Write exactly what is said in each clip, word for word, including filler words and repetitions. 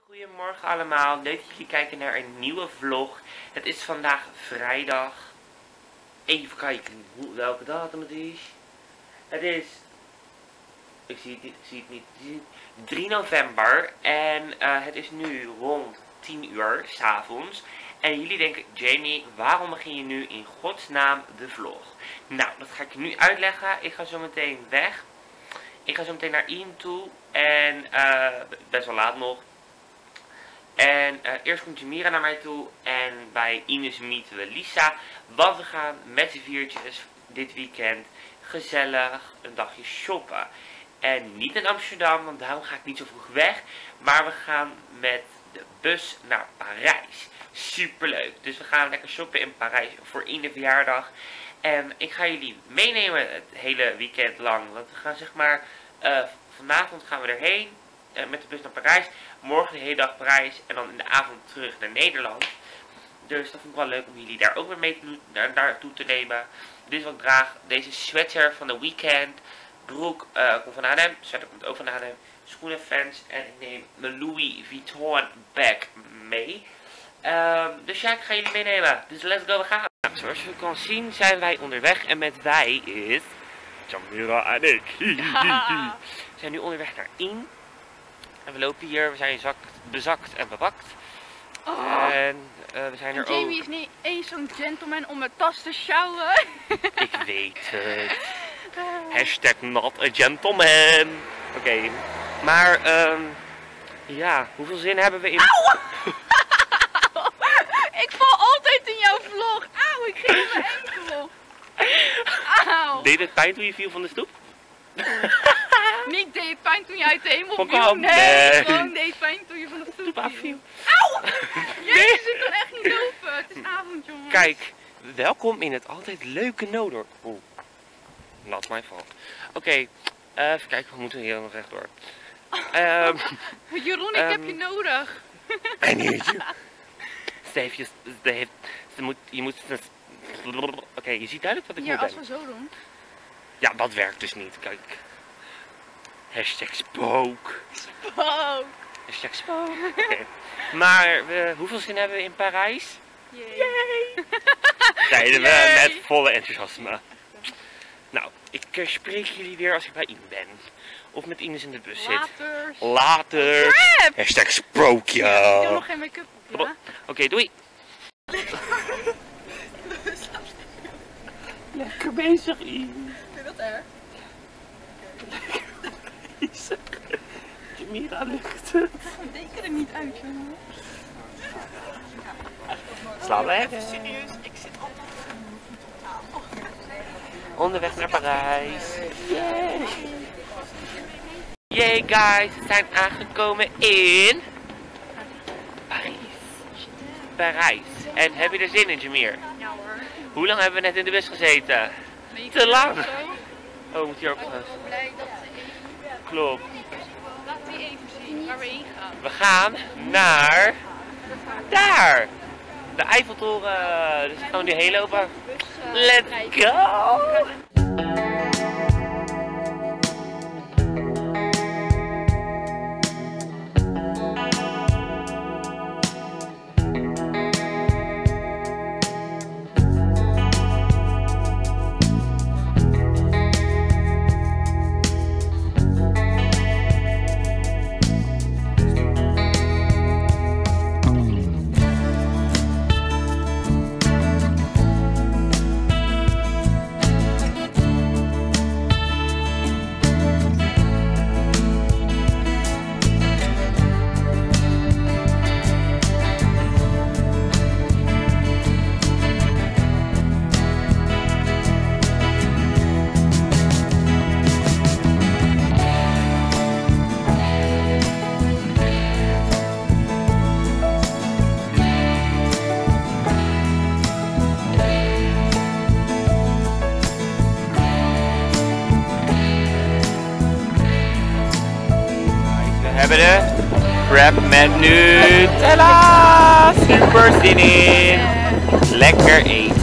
Goedemorgen allemaal, leuk dat jullie kijken naar een nieuwe vlog. Het is vandaag vrijdag. Even kijken hoe, welke datum het is. Het is, ik zie het niet, ik zie het niet, drie november en uh, het is nu rond tien uur 's avonds. En jullie denken, Jamie, waarom begin je nu in godsnaam de vlog? Nou, dat ga ik je nu uitleggen. Ik ga zo meteen weg. Ik ga zo meteen naar Ian toe en uh, best wel laat nog. En uh, eerst komt Jamira naar mij toe en bij Ines meeten we Lisa. Want we gaan met z'n viertjes dit weekend gezellig een dagje shoppen. En niet in Amsterdam, want daarom ga ik niet zo vroeg weg. Maar we gaan met de bus naar Parijs. Superleuk. Dus we gaan lekker shoppen in Parijs voor Ines verjaardag. En ik ga jullie meenemen het hele weekend lang. Want we gaan zeg maar, uh, vanavond gaan we erheen. Uh, met de bus naar Parijs. Morgen de hele dag Parijs. En dan in de avond terug naar Nederland. Dus dat vond ik wel leuk om jullie daar ook weer mee te, daar, naartoe te nemen. Dit is wat ik draag. Deze sweater van de weekend. Broek uh, komt van H en M. Sweater komt ook van H en M. Schoenen fans. En ik neem mijn Louis Vuitton bag mee. Um, dus ja, ik ga jullie meenemen. Dus let's go, we gaan. Nou, zoals je kan zien zijn wij onderweg. En met wij is Jamira en ik. Ja. We zijn nu onderweg naar Ian. En we lopen hier, we zijn zakt, bezakt en bepakt. Oh. En uh, we zijn en er ook. Jamie is niet eens zo'n gentleman om mijn tas te sjouwen. Ik weet het. Hashtag not a gentleman. Oké, okay. Maar um, ja, hoeveel zin hebben we in... Auw! Ik val altijd in jouw vlog. Auw, ik ging op mijn enkel. Auw. Deed het pijn toen je viel van de stoep? Niet deed het pijn toen je uit de hemel Kom, viel. kom. Nee, nee, gewoon deed het pijn toen je van de stoep viel. viel. Auw! Jezus, ik kan echt niet lopen. Het is avond, jongens. Kijk, welkom in het altijd leuke Noodorp. Oeh, not my fault. Oké, okay, uh, even kijken, we moeten hier nog rechtdoor. Um, Jeroen, ik um, heb je nodig. I need you. Ze heeft je, ze heeft, ze moet, je moet, oké, okay, je ziet duidelijk wat ik Hier, moet als ben. we zo doen. Ja, dat werkt dus niet, kijk. Hashtag spook. Spook. Hashtag spook. Oké. Okay. Maar we, hoeveel zin hebben we in Parijs? Yay. Yay. Zeiden we met volle enthousiasme. Nou, ik uh, spreek jullie weer als ik bij Ines ben. Of met Ines in de bus zit. Later. Later. Crap. Hashtag sprookje. Ja, ik heb nog geen make-up op, ja? Oké, okay, doei. Lekker bezig, Ines. Vind je dat erg? Lekker bezig. Jamira lukt het. Ik deken er niet uit, jongen. Slaap lekker. Even serieus, ik zit altijd op Onderweg naar Parijs. Yay! Yay guys, we zijn aangekomen in Parijs. Parijs. En heb je er zin in, Jamir? Ja hoor. Hoe lang hebben we net in de bus gezeten? Te lang. Oh, moet hier ook trouwens. Ik ben blij dat ze even... Klopt. Laten we even zien waar we heen gaan. We gaan naar daar. De Eiffeltoren. Dus gaan we nu heen lopen. Let's go! We hebben de crab met Nutella. Super zin in. Lekker eten.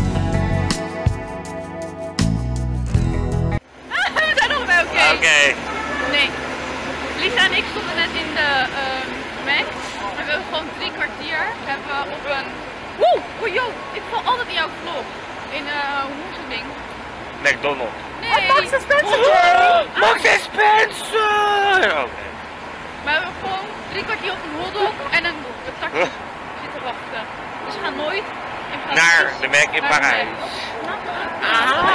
We zijn nog bij elkaar. Oké. Nee. Lisa en ik stonden net in de uh, Mac. gewoon drie kwartier hebben we op een... Woe! Oh joh, ik val altijd in jouw vlog. In uh, hoe is het ding? McDonald's. Nee! Oh, Max en Spencer, Jay! Max en Spencer! Oké. Okay. Maar we hebben gewoon drie kwartier op een hotdog en een takje Huh? zitten wachten. Dus we gaan nooit in Parijs. Naar de Mac in Naar Parijs. Ah.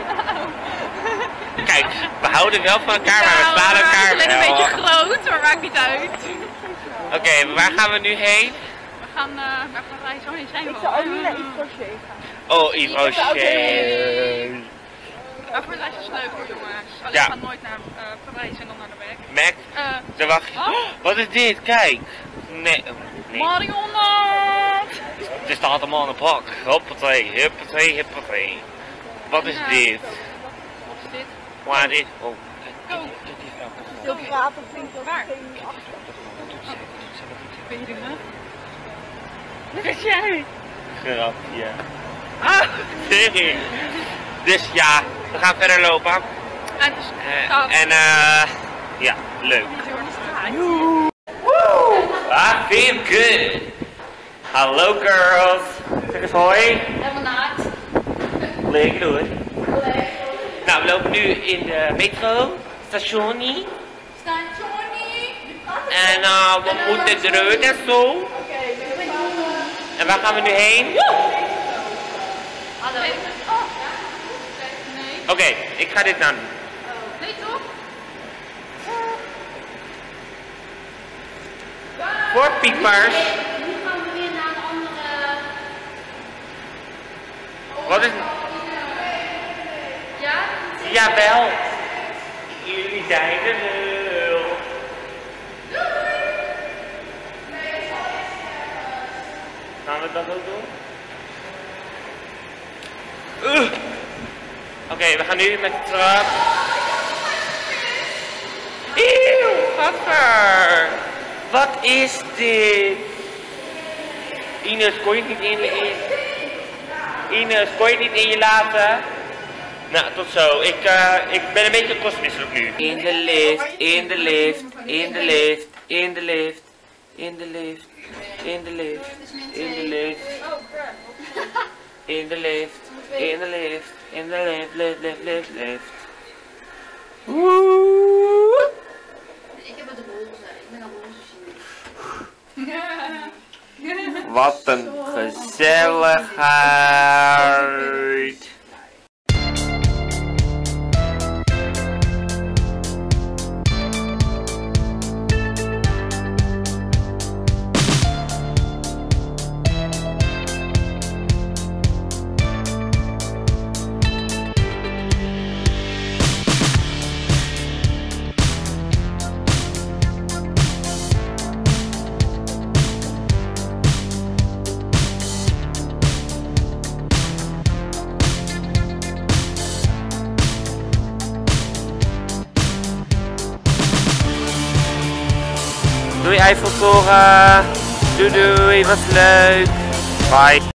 Kijk, we houden wel van elkaar, maar we Nou, slaan elkaar Het is alleen wel. een beetje groot, maar maakt niet uit. Oké, okay, waar gaan we nu heen? We gaan uh, naar Parijs, oh nee, zijn we Ik al. zou ook niet naar Yves Rocher gaan. Oh, Yves Rocher. Maar voor de rest is het leuk hoor jongens. Alleen Ja. we gaan nooit naar uh, Parijs en dan naar de Mac. Mac? Uh, Dan wacht je. Oh. Wat is dit? Kijk. Nee. nee. Marionette! Er staat allemaal in een pak. Hoppatee, huppatee, huppatee. Wat is Ja. dit? Wat is dit? Waar is dit? Oh. Go! Veel praten klinkt wel Waar? geen achter. Ben je er? Wat is jij? Grapje. Ah, sorry. Dus ja, we gaan verder lopen. En dus, Uh, en eh, ja, leuk. Ah, feel good. Hallo girls. Zeg eens hoi. helemaal naakt. Leuk hoor. Nou, we lopen nu in de metro, stationie. Stationie! En uh, we moeten eruit en zo. En waar gaan we nu heen? Hallo. Oh. Nee. Oké, okay, ik ga dit dan doen. Nee toch? Voor piepers. Nu gaan we weer naar een andere... Wat is... Ja? Jawel. Jullie zijn er nul. Gaan we dat ook doen? Uh. Oké, okay, we gaan nu met de trap. Eeuw, gaffer. Wat is dit? Ines, kon je het niet in, in... Ines, kon je het niet in je laten? Nou, tot zo. Ik, uh, ik ben een beetje kostmisselijk nu. In de lift, in de lift, in de lift, in de lift, in de lift, in de lift, in de lift, in de lift, in de lift, in de lift, lift, lift, lift, lift. Woe! Ik heb het roze. Ik ben een roze. Wat een gezelligheid. Doei Eiffeltoren. Doei doei, was leuk. Bye.